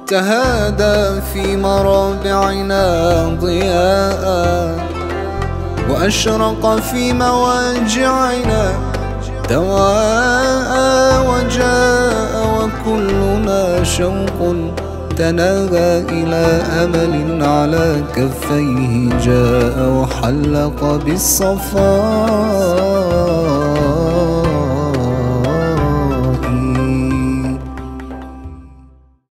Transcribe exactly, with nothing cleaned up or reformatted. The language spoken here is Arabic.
تهادى في مرابعنا ضياء، وأشرق في مواجعنا دواء، وجاء وكلنا شوق تناهى إلى أمل على كفيه جاء وحلق بالصفاء.